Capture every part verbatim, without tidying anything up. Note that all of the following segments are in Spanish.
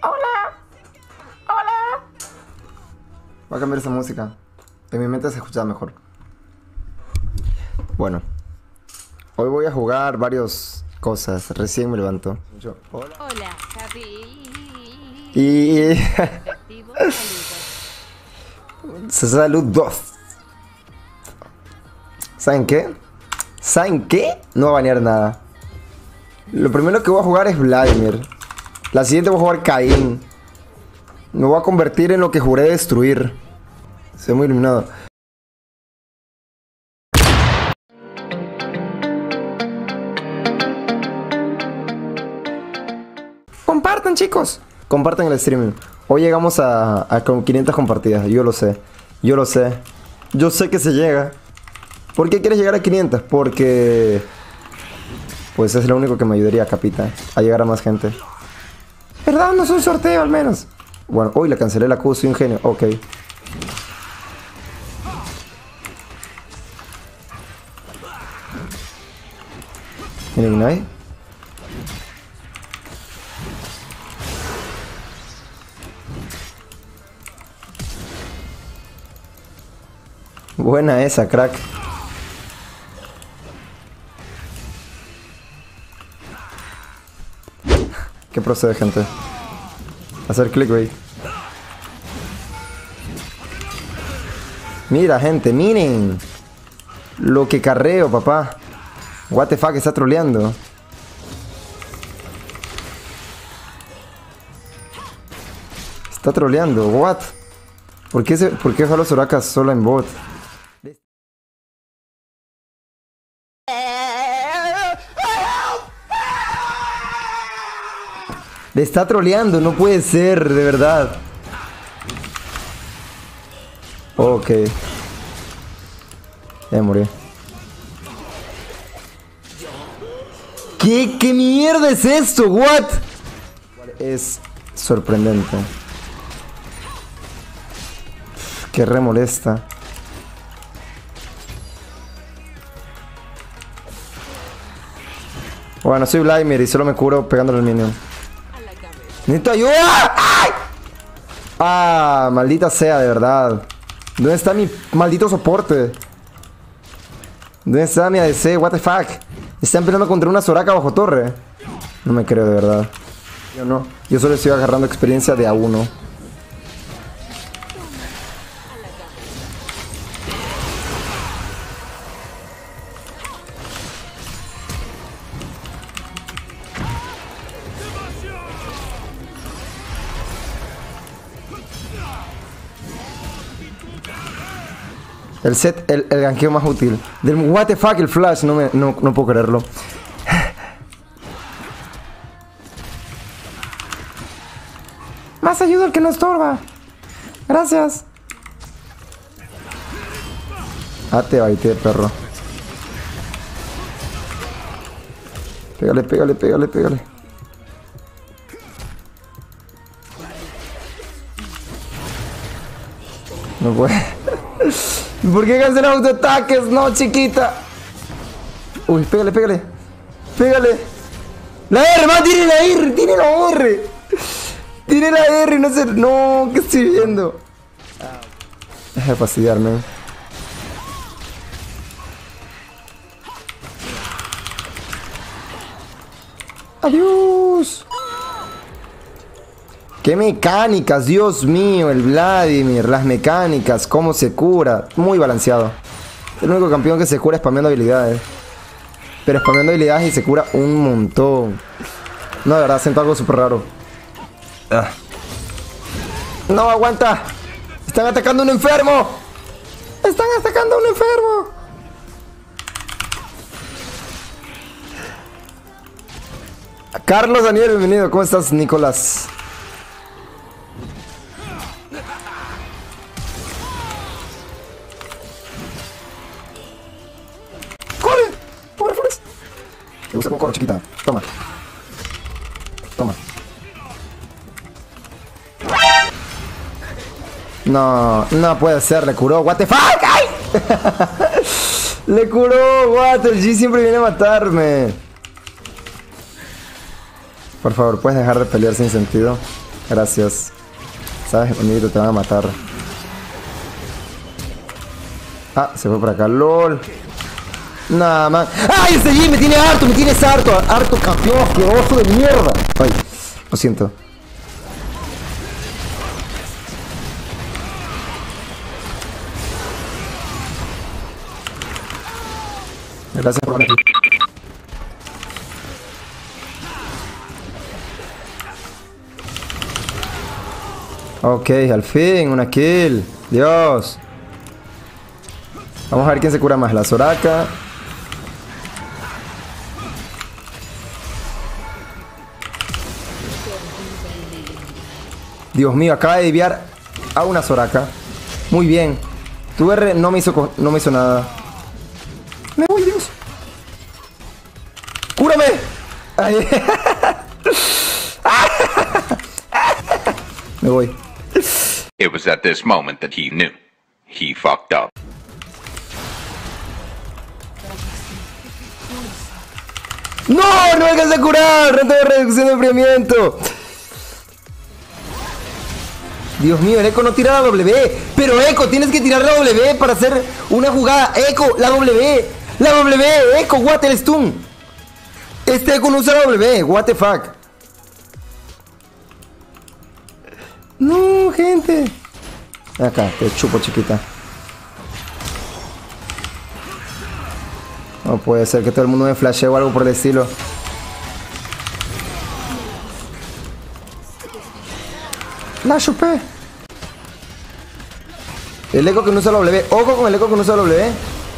Hola. Hola. Voy a cambiar esa música. En mi mente se escucha mejor. Bueno. Hoy voy a jugar varias cosas. Recién me levanto. Yo, hola. Hola, Javi. Y... Efectivo, saludos. Saludos. ¿Saben qué? ¿Saben qué? No va a banear nada. Lo primero que voy a jugar es Vladimir. La siguiente voy a jugar Caín. Me voy a convertir en lo que juré destruir. Soy muy iluminado. Compartan, chicos. Compartan el streaming. Hoy llegamos a, a con quinientas compartidas. Yo lo sé. Yo lo sé. Yo sé que se llega. ¿Por qué quieres llegar a quinientas? Porque... pues es lo único que me ayudaría, capita, a llegar a más gente. ¿Verdad? No es un sorteo, al menos. Bueno, uy, le cancelé la Q, soy un genio. Ok. ¿Miren, no hay? Buena esa, crack. ¿Qué procede, gente? Hacer clickbait. Mira, gente, miren lo que carreo, papá. What the fuck, está troleando. Está troleando, what? ¿Por qué, se, ¿por qué dejar los Soraka solo en bot? Le está troleando, no puede ser, de verdad. Ok. Ya morí. ¿Qué? ¿Qué mierda es esto? ¿What? Es sorprendente. Qué re molesta. Bueno, soy Vladimir y solo me curo pegándole al minion. ¡Necesito ayuda! ¡Ay! Ah, maldita sea, de verdad. ¿Dónde está mi maldito soporte? ¿Dónde está mi A D C? What the fuck? Están peleando contra una Soraka bajo torre. No me creo, de verdad. Yo no. Yo solo estoy agarrando experiencia de a uno. El set, el, el ganqueo más útil. Del what the fuck, el flash, no, me, no, no puedo creerlo. Más ayuda al que no estorba. Gracias. Ah, te baité, perro. Pégale, pégale, pégale, pégale. No puede. ¿Por qué cancelan autoataques? No, chiquita. Uy, pégale, pégale. Pégale. La R, man, tiene la R, tiene la R. Tiene la R, no sé. No, ¿qué estoy viendo? Deja de fastidiarme. Adiós. ¡Qué mecánicas! Dios mío, el Vladimir, las mecánicas, cómo se cura. Muy balanceado. El único campeón que se cura spameando habilidades. Pero spameando habilidades y se cura un montón. No, de verdad, siento algo súper raro. Ah. No, aguanta. Están atacando a un enfermo. Están atacando a un enfermo. Carlos Daniel, bienvenido. ¿Cómo estás, Nicolás? Te gusta cómo corro, chiquita. Toma. Toma. No, no puede ser. Le curó. What the fuck. ¡Ay! Le curó. What? El G siempre viene a matarme. Por favor, ¿puedes dejar de pelear sin sentido? Gracias. Sabes, amiguito, te van a matar. Ah, se fue por acá. LOL. Nah, man. ¡Ay, ese G me tiene harto! ¡Me tienes harto! ¡Harto, campeón asqueroso de mierda! Ay, lo siento. Gracias por venir. Ok, al fin, una kill. Dios. Vamos a ver quién se cura más, la Soraka. Dios mío, acaba de desviar a una Soraka. Muy bien. Tu R no me hizo, no me hizo nada. Me voy, Dios. ¡Cúrame! Ay. Me voy. It was at this moment that he knew. He fucked up. ¡No! ¡No me alcancé a curar! ¡Reto de reducción de enfriamiento! Dios mío, el Echo no tira la W. Pero Echo, tienes que tirar la W para hacer una jugada. Echo, la W. La W, Echo, what el stun. Este Echo no usa la W. What the fuck. No, gente. Acá, te chupo, chiquita. No puede ser que todo el mundo me flashee o algo por el estilo. La chupé. El Echo que no usa la W. Ojo con el Echo que no usa la W.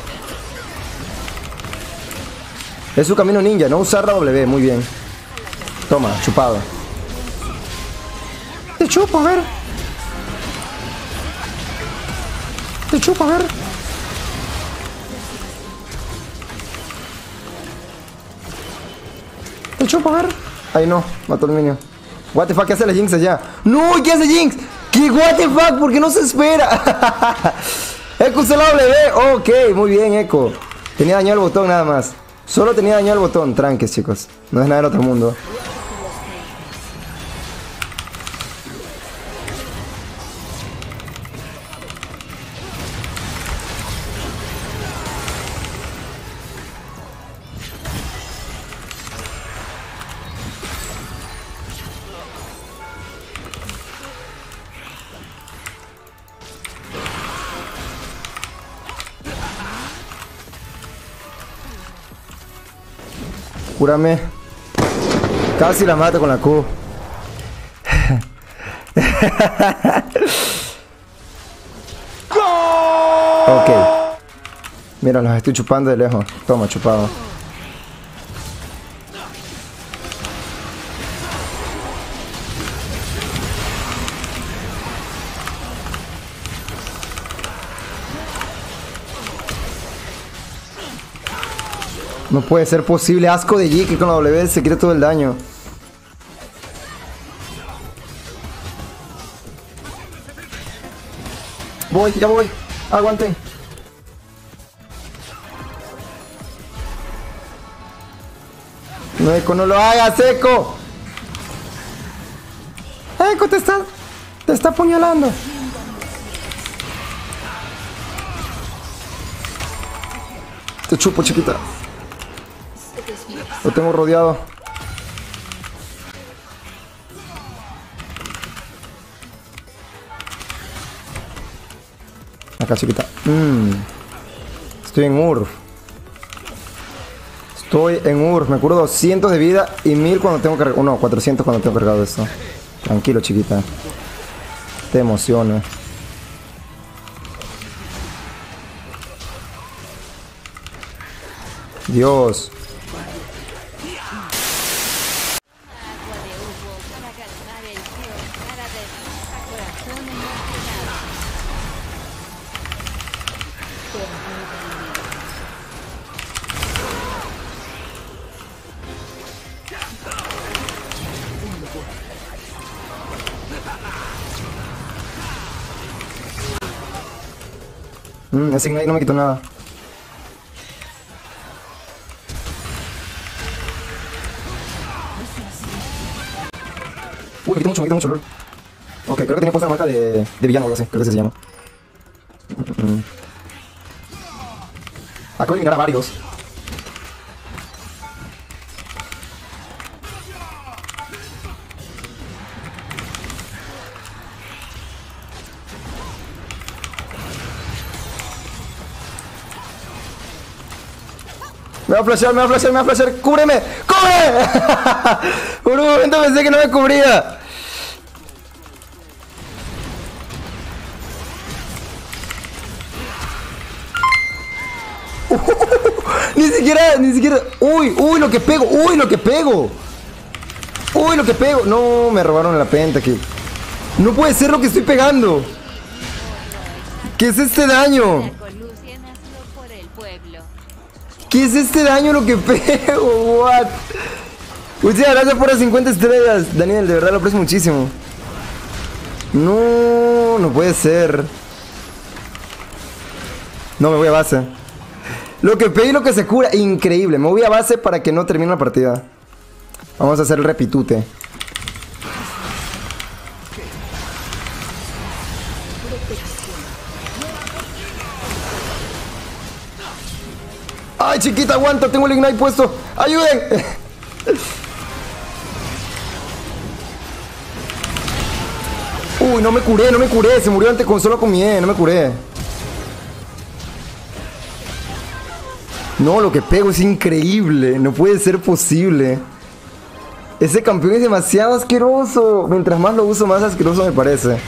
Es su camino ninja, no usar la W. Muy bien. Toma, chupado. Te chupo, a ver. Te chupo, a ver. Te chupo, a ver. Ay, no, mató al niño. What the fuck, ¿qué hace la Jinx allá? ¡No! ¿Qué hace Jinx? ¿Qué? What the fuck, ¿por qué no se espera? Echo usó la W. Ok, muy bien, Echo. Tenía daño al botón nada más. Solo tenía daño al botón. Tranques, chicos. No es nada del otro mundo. Cúrame. Casi la mato con la Q. Ok. Mira, los estoy chupando de lejos. Toma, chupado. No puede ser posible. Asco de G que con la W se quita todo el daño. Voy, ya voy. Aguante. No, Echo, no lo hagas, Echo. Echo, te está... Te está apuñalando. Te chupo, chiquita. Lo tengo rodeado. Acá, chiquita. Mm. Estoy en U R F. Estoy en U R F. Me curo doscientos de vida y mil cuando tengo cargado. No, cuatrocientos cuando tengo cargado esto. Tranquilo, chiquita. Te emociona. Dios. Mm, ese Ignite no me quitó nada. Uy, me quitó quita mucho, me quita mucho, lol. Ok, creo que tenía puesta la marca de, de villano o algo así, creo que así se llama. Mm. Acabo de eliminar a varios. Me va a flashear, me va a flashear, me va a flashear. ¡Cúbreme! ¡Cubre! Por un momento pensé que no me cubría. Ni siquiera, ni siquiera. Uy, uy, lo que pego, uy, lo que pego. Uy, lo que pego. No, me robaron la penta aquí. No puede ser lo que estoy pegando. ¿Qué es este daño? La colusia nació por el pueblo. ¿Qué es este daño lo que pego? What? Muchas gracias por las cincuenta estrellas, Daniel, de verdad lo aprecio muchísimo. No, no puede ser. No, me voy a base. Lo que pega y lo que se cura, increíble. Me voy a base para que no termine la partida. Vamos a hacer el repitute. Ay, chiquita, aguanta, tengo el ignite puesto. ¡Ayuden! Uy, no me curé, no me curé. Se murió antes con solo con mi E, no me curé. No, lo que pego es increíble. No puede ser posible. Ese campeón es demasiado asqueroso. Mientras más lo uso, más asqueroso me parece.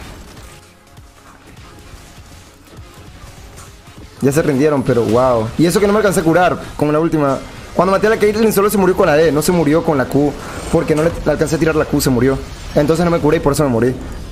Ya se rindieron, pero wow. Y eso que no me alcancé a curar con la última. Cuando maté a la Caitlyn solo se murió con la E, no se murió con la Q. Porque no le, le alcancé a tirar la Q, se murió. Entonces no me curé y por eso me morí.